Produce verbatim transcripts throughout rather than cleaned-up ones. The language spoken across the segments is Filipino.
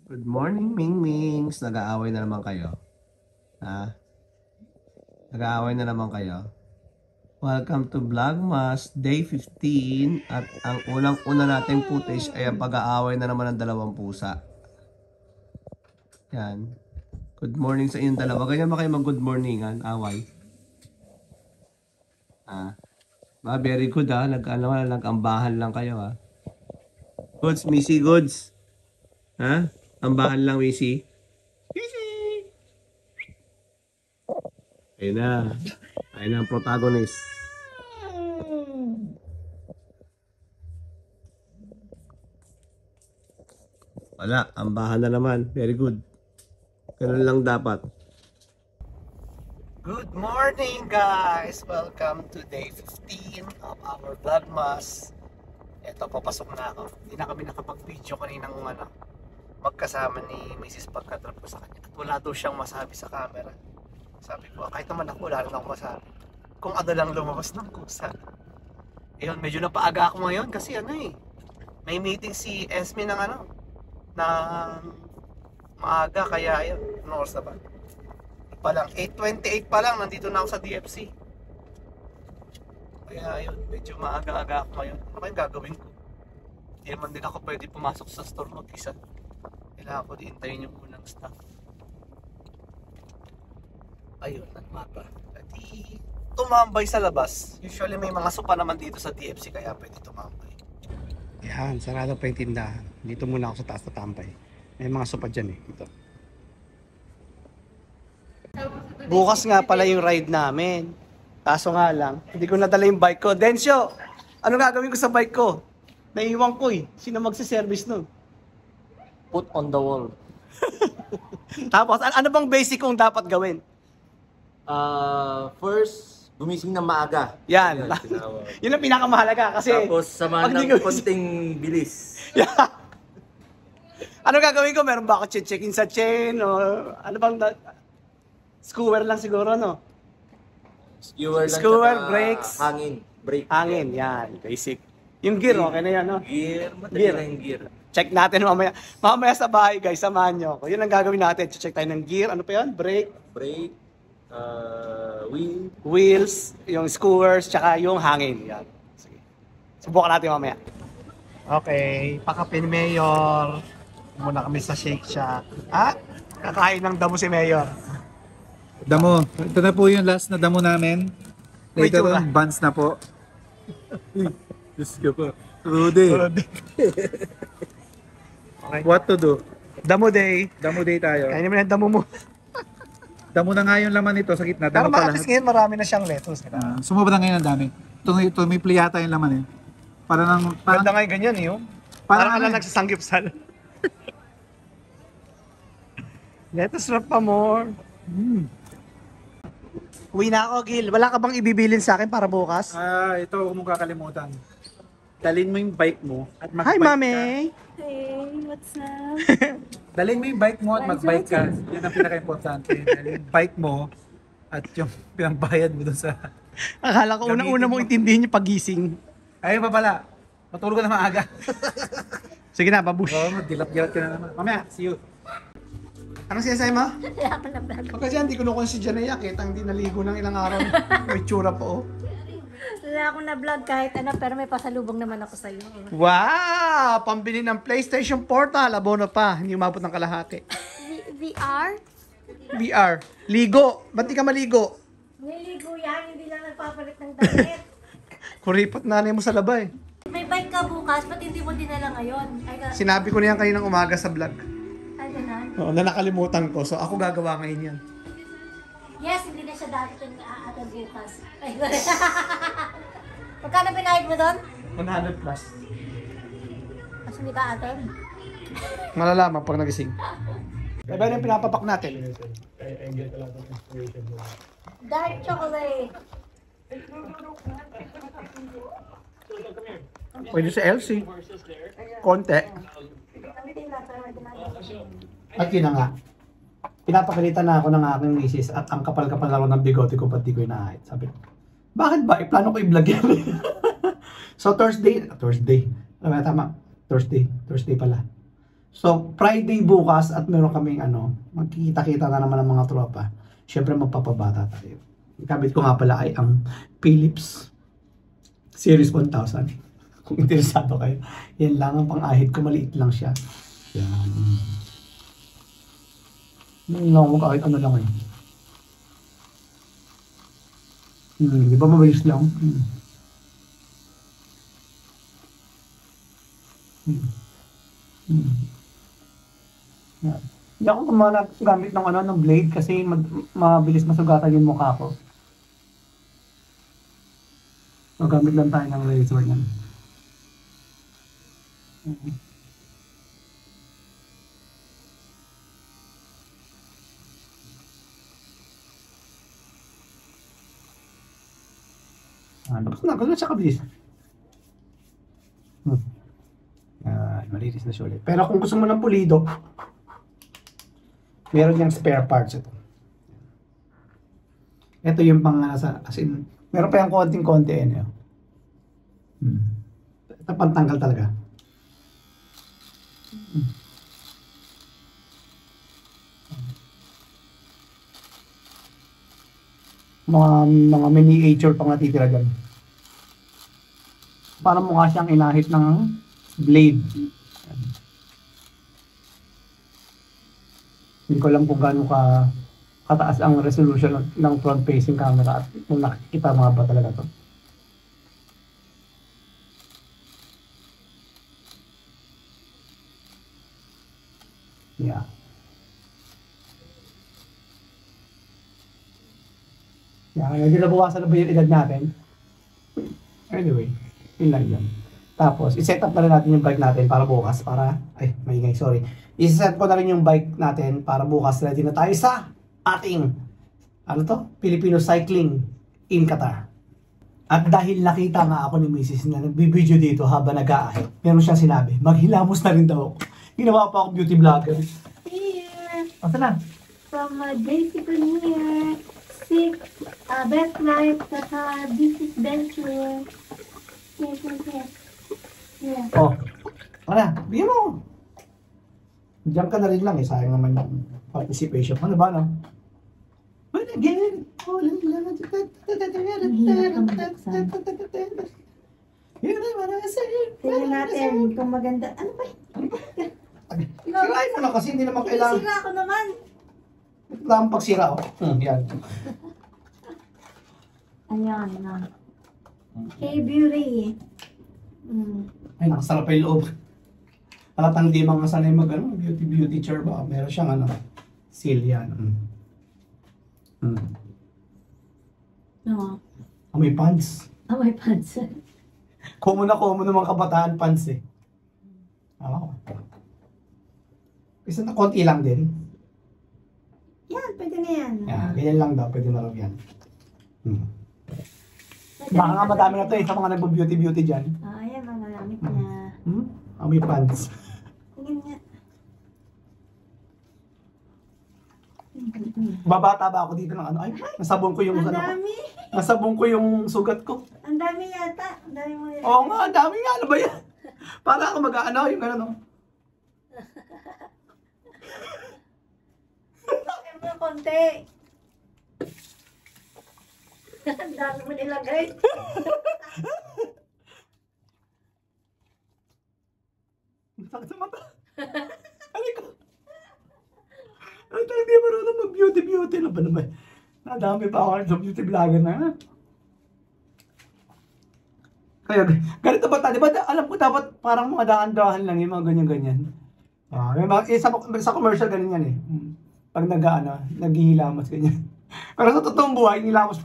Good morning, Mingmings. Nag-aaway na naman kayo. Ha? Nag-aaway na naman kayo. Welcome to Vlogmas Day fifteen. At ang unang-una nating footage ay ang pag-aaway na naman ng dalawang pusa. Yan. Good morning sa inyong dalawa. Ganyan ba kayo mag-good morningan? Away. Ha? Ba, very good ha. Nag-ano, nag-ambahan lang kayo ha. Goods, Missy Goods. Ha? Ambahan lang, Missy. Missy! Ayun na. Ayun na ang protagonist. Wala, ambahan na naman. Very good. Ganun lang dapat. Good morning, guys! Welcome to day fifteen of our Vlogmas. Ito, papasok na ako. Hindi na kami nakapag-video kaninang ano, magkasama ni Missus pagkatrap ko sa kanya. At wala daw siyang masabi sa camera. Sabi ko, kahit naman ako, wala rin ako masabi. Kung ano lang lumabas ng kusa. Ayun, medyo napaaga ako ngayon kasi ano eh. May meeting si Esme ng ano, ng maaga, kaya ayun, ano oras na ba? Pa lang, eight twenty-eight pa lang, nandito na ako sa D F C. Kaya ayun, medyo maaga-aga ako ngayon. Ano kayong gagawin ko? Hindi naman din ako pwede pumasok sa store mag-isa. Kailangan ko diintayin yung unang staff. Ayun, nagmapa. Pati tumambay sa labas. Usually may mga sopa naman dito sa D F C kaya pwede tumambay. Yan, sarado pa yung tindahan. Dito muna ako sa taas na tambay. May mga sopa dyan eh. Ito. Bukas nga pala yung ride namin. Kaso nga lang, hindi ko nadala yung bike ko. Densyo, ano gagawin ko sa bike ko? Naiiwan ko eh. Sino magsiservice nun? Put on the wall. Tapos, an- ano bang basic kong dapat gawin? Uh, first, gumising ng maaga. Yan. tinawag. Yun ang pinakamahalaga kasi... Tapos, samahan pag di ng gumising- konting bilis. Yeah. Ano gagawin ko? Meron ba ako check-in sa chain? O ano bang... Da- Skewer lang siguro, no? Skewer lang. Skewer, tsaka brakes. Hangin. Brake. Hangin, yan. Basic. Yung gear, okay na yan, no? Gear. Madali Gear. na yung gear. Check natin mamaya. Mamaya sa bahay, guys. Samahan nyo ako. Yun ang gagawin natin. Check tayo ng gear. Ano pa yun? Brake, Brake. Uh, wheel. wheels, yung skewers, tsaka yung hangin. Yan. Sige. Subukan natin mamaya. Okay. Pakape ni Mayor. Muna kami sa Shake Shack. Ah, kakain ng damo si Mayor. Damo. Ito na po yung last na damo namin. May Later tsura. on, buns na po. Diyos ko po. Rudy. Okay. What to do? Damo day. Damo day tayo. Kainin mo na yung damo mo. Damo na nga yung laman nito sa gitna. Pero Damo pa maalis lahat. ngayon marami na siyang lettuce. Diba? Uh, sumobra ngayon ang dami. Ito, ito may pliyata yung laman eh. Para nang... Parang, Ganda nga yung ganyan, yun. Parang Parang ano ano eh. nagsasanggipsal. Lettuce wrap pa more. Hmm. Uwi na ako, Gil. Wala ka bang ibibilin sa akin para bukas? Ah, ito huwag mong kakalimutan. Dalhin mo yung bike mo at Hi, mag-bike Mami! ka. Hey, what's up? Dalhin mo yung bike mo at mag-bike ka. Yan ang pinaka-importante. Dalhin yung bike mo at yung pinambayad mo doon sa... Akala ko Gamitin unang-una mo. mong intindihin yung pagising. Ayun pa pala. Matulog ka na maaga. Sige na, babush. Oo, magdilat-dilat ka na naman. Mamaya, see you. Anong sinasabi mo? Wala ako na vlog. O kasi hindi ko nukon si Janaya. Kita hindi naligo ng ilang araw. May tsura po. Oh. Wala ako na vlog kahit ano, pero may pasalubong naman ako sa'yo. Wow! Pambili ng PlayStation Portal. Abono pa. Hindi umabot ng kalahati. V- VR? V R. Ligo. Ba't di ka maligo? Niligo yan, hindi lang nagpapalit ng damit. Kuripot nanay mo sa labay. May bike ka bukas, ba't hindi mo dinala ngayon? Ay, ka, Sinabi ko na yan kaninang umaga sa vlog. ay ganun. Oo, na nakalimutan ko. So ako gagawa ngayon yan. Yes, hindi na siya dati kung a-attend yung class. Ay, magkano pinahid mo doon? one hundred plus. Kasi hindi ka attend. Malalaman pag nagising. Eh, ba yung pinapapak natin? Dark chocolate. Pwede sa L C. Konti. At yun na nga. Pinapagalitan na ako ng aking misis at ang kapal-kapal na ng bigote ko pati ko inaahit. Sabi ko, bakit ba? Iplano ko i-vlog yan. So Thursday, Thursday, ano ba tama? Thursday, Thursday pala. So, Friday bukas at meron kaming ano, magkikita-kita na naman ng mga tropa. Siyempre, magpapabata tayo. Yung kabit ko nga pala ay ang Philips Series one thousand. Kung interesado kayo. Yan lang ang pang-ahit ko. Maliit lang siya. Yan. Yan lang ako kahit ano lang eh. Hmm, di ba mabilis lang? Hmm. Hmm. Hmm. Yan. Hindi ako kumana gamit ng ano, ng blade kasi mag, mabilis masugatan yung mukha ko. Magamit lang tayo ng razor yan. Mm-hmm. Ah, tapos na, gano'n siya kabilis. Hmm. Ah, malinis na siya ulit. Pero kung gusto mo ng pulido, meron niyang spare parts ito. Ito yung pang nasa, as in, meron pa yung konting-konti eh. No? Hmm. Ito pantanggal talaga. Hmm. Mga, mga miniature pang natitira dyan. Parang mukha siyang inahit ng blade. Hindi ko alam kung gaano ka kataas ang resolution ng front-facing camera at kung nakikita mga ba talaga to. Yeah. Yeah, hindi nabawasan na ba yung edad natin? Anyway, yun lang yun. Tapos, iset up na rin natin yung bike natin para bukas, para, ay, maingay, sorry. Iset ko na rin yung bike natin para bukas ready na tayo sa ating, ano to? Filipino Cycling in Qatar. At dahil nakita nga ako ni Missus na nagbibideo dito habang nag-aahit, meron siyang sinabi, maghilamos na rin daw ako. Ginawa pa akong beauty vlogger. Here, Asa na? from a basic here, six, uh, best life, saka business venture. Here, here, here. Yeah. Oh, wala, bigyan mo. Diyan ka na rin lang eh, sayang naman yung participation. Ano ba, no? But again, all in love. Tingnan natin kung maganda. Ano ba? Sirain mo na kasi hindi naman kailangan. Sira ako naman. Kailangan pagsira, oh. Hmm, yan. Ayan na. Hey, beauty. Mm. Ay, nakasarap pa yung loob. Halatang di mga sanay mag, ano, beauty beauty chair ba? Meron siyang, ano, seal yan. Mm. Mm. No. Oh, may pants. Oh, my pants. Common na common ng mga kabataan pants eh. Oo. Isa na konti lang din. Yan, pwede na yan. Yan, ganyan lang daw. Pwede na raw yan. Hmm. Baka nga madami na to eh, sa mga nagbo-beauty-beauty dyan. Ah, yan, mga gamit niya. Hmm? Oh, may pants. Tingin nga. Babata ba ako dito ng ano? Ay, nasabong ko yung Ang ano ko. dami. Nasabong ko yung sugat ko. Ang dami yata. Ang dami mo nila. Oo nga, ang dami nga. Ano ba yan? Para ako mag-ano, yung ano, no? Bakit mo konti? Ang dami mo nilagay. Sakit sa mata. Alay ko. Ay, tayo di marunong mag-beauty-beauty na ba naman? Nadami pa ako sa beauty vlogger na. Kaya, ganito ba tayo? Di ba, alam ko dapat parang mga daan-dahan lang yung mga ganyan-ganyan. Ah, may mga, eh, sa, sa commercial ganyan yan eh. Pag nag-ano, naghihilamos ganyan. Pero sa totoong buhay, hilamos.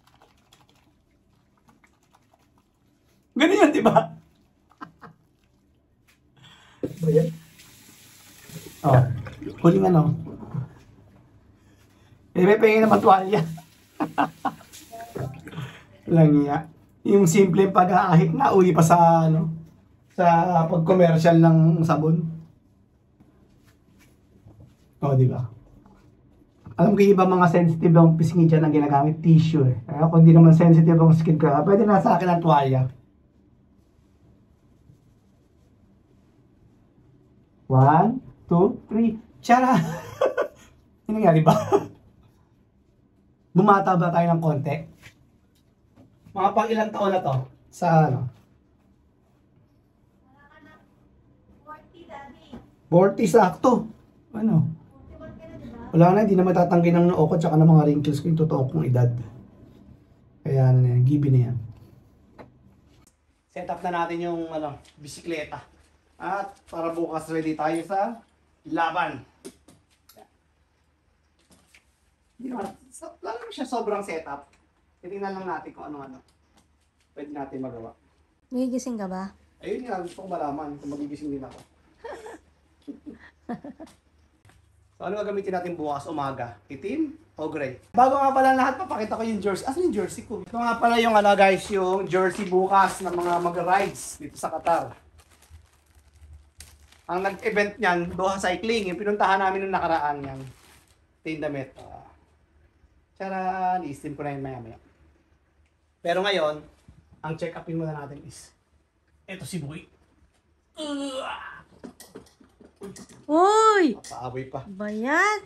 Ganyan, di ba? Ayan. Oh, huling ano. Eh, may pahingin naman tuwalya. Lang niya. Yung simple pag-aahit na uwi pa sa ano, sa pag-commercial ng sabon. Oh, di ba? Alam ko yung iba mga sensitive ang pisngi dyan ang ginagamit, tissue eh. Kaya kung di naman sensitive ang skin ko, pwede na sa akin ang tuwalya. One, two, three. Tiyara! Ano nangyari ba? Bumata ba tayo ng konti? Mga pang ilang taon na to? Sa ano? forty sakto. Ano? Wala na, hindi na matatanggi ng noo ko tsaka ng mga wrinkles ko yung totoo kong edad. Kaya ano na yan, gibi na yan. Set up na natin yung ano, bisikleta. At para bukas ready tayo sa laban. Hindi naman, so, wala naman siya sobrang setup. Titingnan lang natin kung ano-ano pwede natin magawa. Nagigising ka ba? Ayun nga, gusto ko malaman kung magigising din ako. So ano gagamitin natin bukas umaga? Itim o gray? Bago nga pala lahat, papakita ko yung jersey. Asan yung jersey ko? Ito nga pala yung ano guys, yung jersey bukas ng mga mag-rides dito sa Qatar. Ang nag-event niyan, Doha Cycling, yung pinuntahan namin nung nakaraan yan. Ito yung damit. Uh, Tara, i-steam ko na yun maya-maya. Pero ngayon, ang check-upin muna natin is, eto si Boy. Uh! Uy! Paaway pa. Ba yan?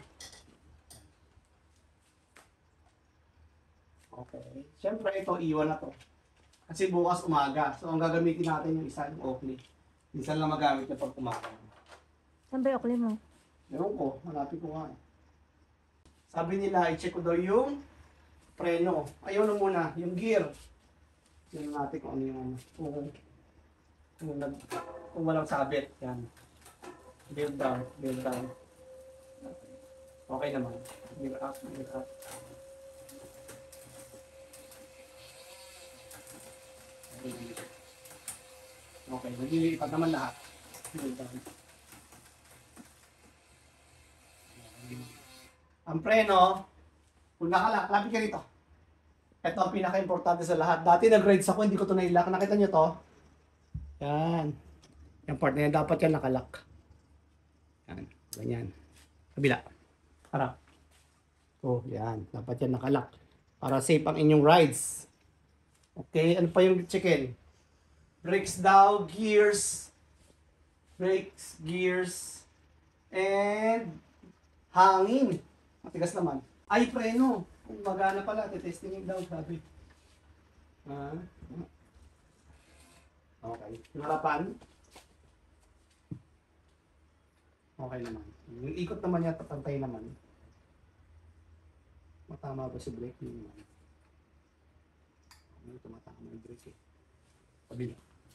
Okay. Siyempre ito, iwan na to. Kasi bukas umaga. So ang gagamitin natin yung isa, yung Oakley. Minsan lang magamit niya pag umaga. Saan ba yung Oakley mo? Meron ko, hanapin ko nga. Sabi nila, i-check ko daw yung preno. Ayaw na muna, yung gear. Yan natin kung ano yung ano. Kung, kung, nag, kung walang sabit. Yan. Build down, build down. Okay naman. Gear up, gear up. Okay, naglilipat naman lahat. Build down. Ang preno, kung nakalak, lapit ka rito. Ito ang pinaka-importante sa lahat. Dati nag-rides ako, hindi ko ito nailak. Nakita nyo to? Yan. Yung part na yan, dapat yan nakalak. Yan. Ganyan. Kabila. Harap. Oh, yan. Dapat yan nakalak. Para safe ang inyong rides. Okay, ano pa yung chicken? Brakes daw, gears. Brakes, gears. And hangin. Matigas naman. Ay, preno. Kung magana pala, testingin daw, sabi. Ah. Okay. Yung harapan. Okay naman. Yung ikot naman niya, tatantay naman. Matama ba si brake? Hindi naman. Ano ito matama yung brake eh. Kabila.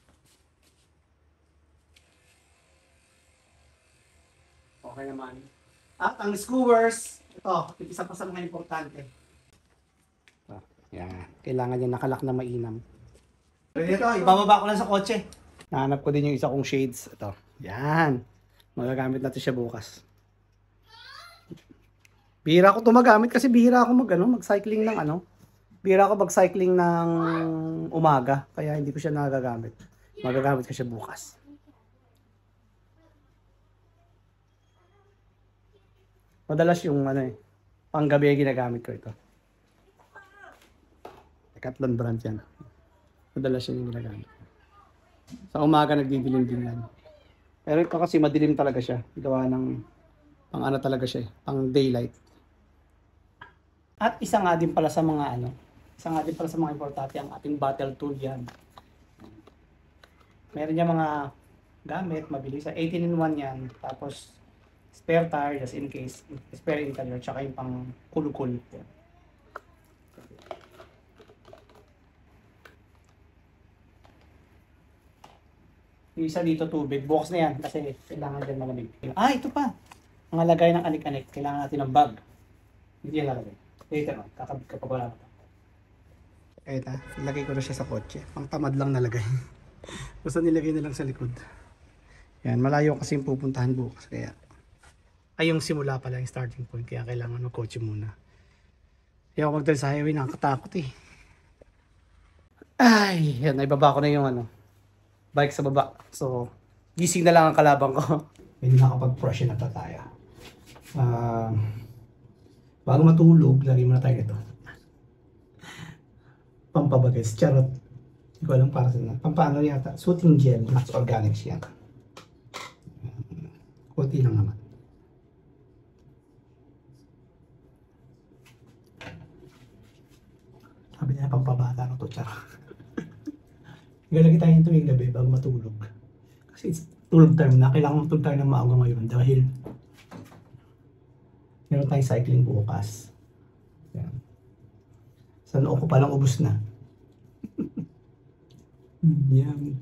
Okay naman. At ang skewers, ito, isa pa sa mga importante. Oh, yan. Kailangan niya nakalak na mainam. Pero ito, ibababa ko lang sa kotse. Nahanap ko din yung isa kong shades. Ito. Yan. Magagamit natin siya bukas. Bihira ko ito magamit kasi bihira ako mag, ano, mag-cycling ng ano. Bihira ako mag-cycling ng umaga. Kaya hindi ko siya nagagamit. Magagamit ko siya bukas. Madalas yung ano eh, panggabi ginagamit ko ito. Decathlon brand yan. Madalas yun yung ginagamit. Sa umaga nagdidilim din yan. Pero ito kasi madilim talaga siya. Gawa ng pang ano talaga siya eh, pang daylight. At isa nga din pala sa mga ano, isa nga din pala sa mga importante ang ating battle tool yan. Meron niya mga gamit, mabilis. eighteen in one yan. Tapos spare tire just in case, spare interior, tsaka yung pang kulukul. Yan. Yung isa dito tubig, bukas na yan kasi kailangan dyan malamig. Ah, ito pa. Ang lagay ng anik-anik, kailangan natin ng bag. Hindi yan lalagay. Later on, kakabit ka pa wala pa. Ito, ilagay ko na siya sa kotse. Pang tamad lang nalagay. Basta nilagay na lang sa likod. Yan, malayo kasi yung pupuntahan bukas. Kaya, ay yung simula pala yung starting point. Kaya kailangan ng kotse muna. Kaya ako magdala sa highway, nakakatakot eh. Ay, yan, naibaba ko na yung ano. Bike sa baba. So, gising na lang ang kalabang ko. May nakapag-brush na tataya. Uh, bago matulog, lagay muna tayo ito. Pampabagay. Charot. Hindi ko alam para saan. Pampano yata. Soothing gel. Max Organics yan. Kunti lang naman. Sabi niya, pampabata na to, tsaka. Igalagi tayo yung tuwing gabi bago matulog. Kasi it's tulog time na. Kailangan matulog tayo ng maaga ngayon dahil meron tayong cycling bukas. Yan. Sa noo ko palang ubus na. Yan.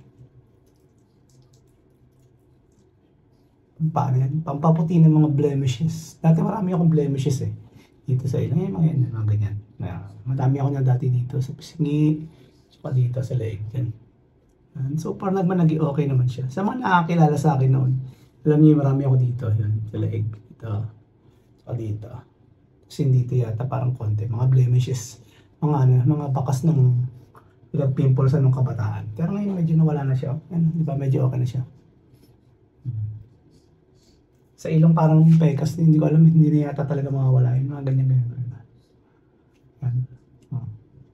Paano yan? Pampaputi ng mga blemishes. Dati marami akong blemishes eh. Dito sa ilang, yung mga yan, mga ganyan. Na, madami ako na dati dito sa pisngi, saka dito sa leeg. Yan. And so far naman naging okay naman siya. Sa mga nakakilala sa akin noon, alam niyo marami ako dito. Yan, sa leeg. Dito. Saka dito. Kasi dito yata parang konti. Mga blemishes. Mga ano, mga bakas ng ilang pimples anong kabataan. Pero ngayon medyo nawala na siya. Yan, di ba? Medyo okay na siya. Sa ilong parang pekas, hindi ko alam, hindi na yata talaga mawawala yun. Mga ganyan-ganyan. Yan. Oh.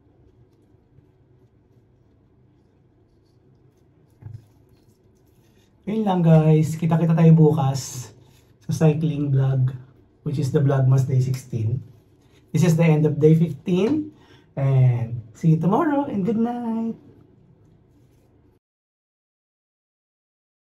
Yun lang guys, kita-kita tayo bukas sa cycling vlog, which is the Vlogmas Day sixteen. This is the end of day fifteen, and see you tomorrow, and good night!